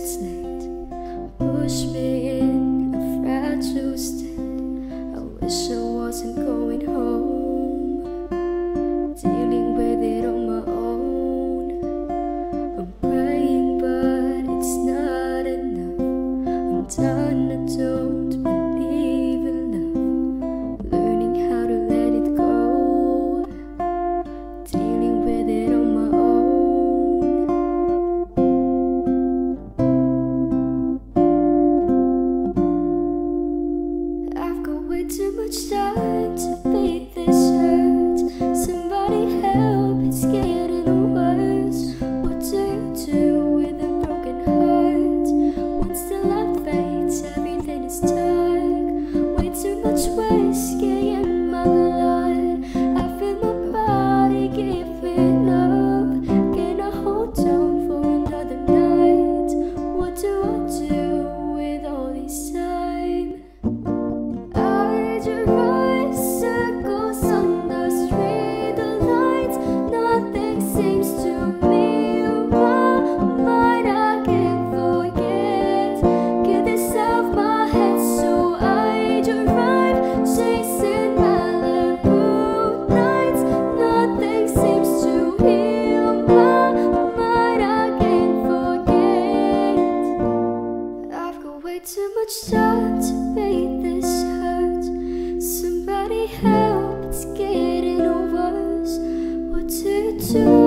it's late. Push me in a fragile state. I wish I wasn't going home, dealing with it on my own. I'm praying but it's not enough. I'm done, I don't believe in love. Learning how to let it go, dealing with it on my own. I've got way too much time to beat this hurt. Somebody help, it's getting worse. What do you do with a broken heart? Once the light fades, everything is dark. Way too much whiskey in my blood. I feel my body giving up. Can I hold on for another night? What do I do with all this time? I drive circles on the street, the lights, nothing seems to me. My mind, I can't forget. Get this out my head, so I drive, chasing Malibu nights. Nothing seems to heal my mind, I can't forget. I've got way too much time to beat this hurt. Somebody help, it's getting worse. What do you do